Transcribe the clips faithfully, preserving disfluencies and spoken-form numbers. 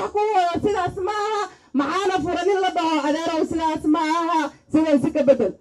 وحكوا سيدا اسمها معانا فرنين لبعوا أدارة وسيدا اسمها سيدا سكة بدل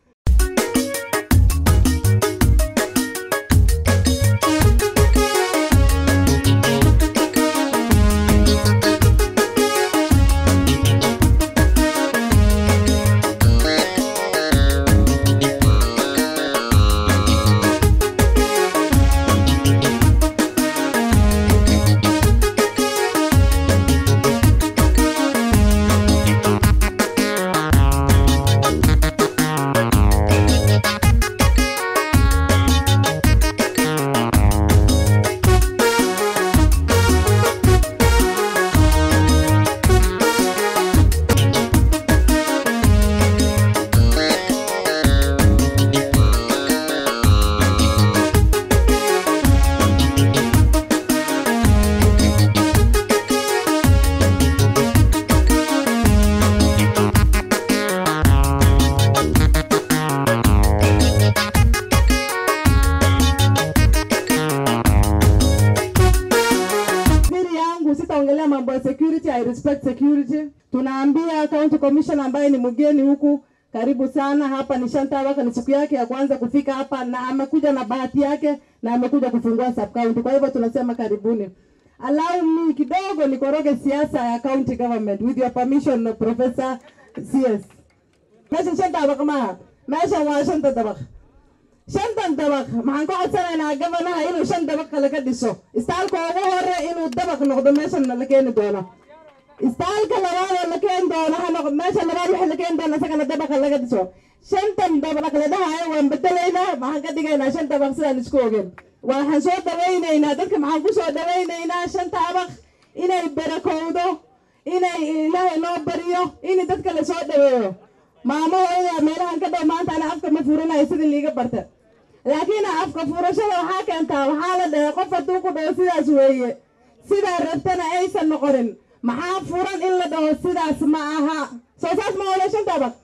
security. I respect security. Tunaambia county commissioner ambaye ni mgeni huku, karibu sana hapa. Ni Shantawaka, ni siku yake ya kwanza kufika hapa na amekuja na bahati yake na amekuja kufungua sub county. Kwa hivyo tunasema karibuni. Allow me kidogo nikoroge siasa ya county government with your permission, Professor C S. Mesha Shantawaka ma mesha wa Shantawaka shantan dabaq maxaan ka codsanaynaa gabanaha inuu shan dabaq kale ka dhiso. Istaalka ugu hore inuu dabaq noqdo meeshan la keeni doono. Istaalka labaad la keeni doono ha noqdo meesha labaad waxa la keeni doono isagana dabaq laga dhiso. Shantan dabaq la dhahayo waan bedelaynaa, maxaan ka dhigaynaa shan dabaq sidaan isku ogeyn. Waxaan soo dhawaynaynaa dadka, maxaan ku soo dhawaynaynaa shan dabaq inay barakowdo, inay Ilaahay loo bariyo, in dadka la soo dhaweeyo. maamo hooyada meelahan ka dhow maanta ana afka ma furanayo sidii liiga barta, laakiin afka furashada waxaa keentaa waxaa la dhahay qof hadduu ku dhaho sidaas weeye sidaa rabtana aysan noqonin. maxaa furan in la dhaho sidaas ma aha? soo saas ma wala shan dabaq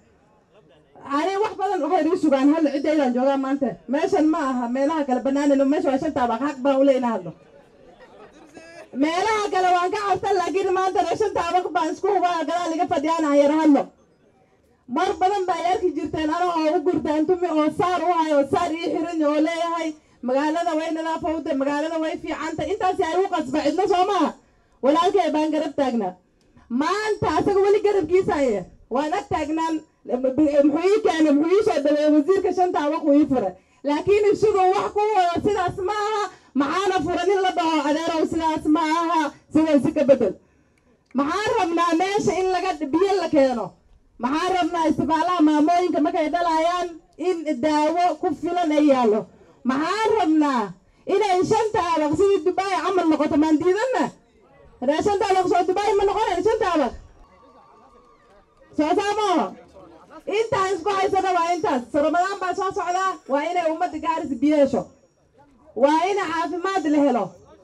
ani wax badan waxay ii sugaan hal ciidaydan joogaa maanta meeshan ma aha meelaha kale banaanino meesha waa shan dabaq xaq baan u leeyahay hadlo. meelaha kale waan ka cabsan laakiin maanta shan dabaq baan isku hubaa gadaal iga fadhiyaan yar hadlo. mar badan baa yarki jirteen ana oo u gurtaan tumi oo saar u hayo saar ii xiran oo leeyahay magaalada way nadaafowda, magaalada way fiicanta, intaas ay u qasba cidna Soomaa walaalkay baan garab taagnaa. maanta asaga wali garabkiisa ay waan ag taagnaan. muxuu ii keenay muxuu ii soo dhaweeyay wasiirka shanta dabaq uu ii furay, laakiin sidoo wax ku wada sidaas ma aha. maxaana furan in la dhaho adeerow sidaas ma aha, sidaas ka bedel. maxaan rabnaa meesha in laga biyo la keeno, maxaan rabnaa isbitaalaha maamooyinka markay dhalayaan in daawo ku filan ay yaalo. maxaan rabnaa inay shanta dabaq sidii Dubai camal noqoto. maan diidanna shanta dabaq soo Dubai ma noqonayo shanta dabaq soo saamo. intaan isku haysana waa intaas. Ramadaan baa soo socdaa, waa inay ummadda Gaaris biyo hesho, waa in caafimaad la helo.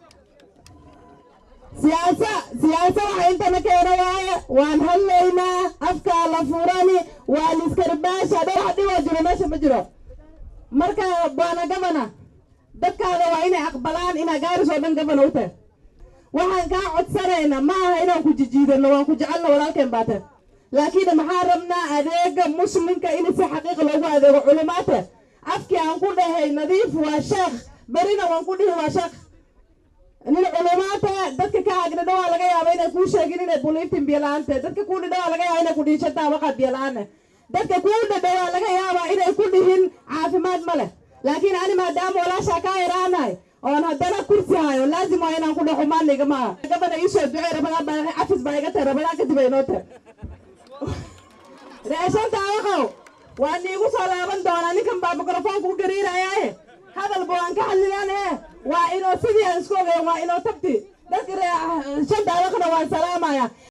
سياسة سياسة وحينتنا كيرواية وان هلينا أفكار لفوراني والإسكرباش هذا واحد يواجه ماشي مجرى مركا بانا جمنا دكا هذا وين أقبلان إنا جارس ودن جمنا وته وحن كعد سرنا ما هنا كوجيدا لو كوجعلنا ولا كم باته، لكن محارمنا أديك مسلم كإني في حقيقة لو هذا علماته أفكي عن كل هاي نظيف وشيخ برينا وعن كل هو شيخ. إن العلماء دتك كأجر دوا لقى يا بين كل شيء إن بوليتين بيلان دتك كل دوا لقى يا إن كل شيء تابع بيلان دتك كل دوا لقى يا إن كلهن عافمات مله، لكن أنا ما دام ولا شكاية راناي أنا هدنا كرسي هاي لازم أنا كل حمان يا جماعة قبل يسوع دعاء ربنا بحفظ بايقته ربنا كتب ينوته رأسان تاوخو وأني يقول سلام دوناني كم بميكروفون كقرير أيه هذا البوان كحلنا وإنه سيدي أنسكوه وإنه تبتي ذكر شنطة وخنا والسلام يا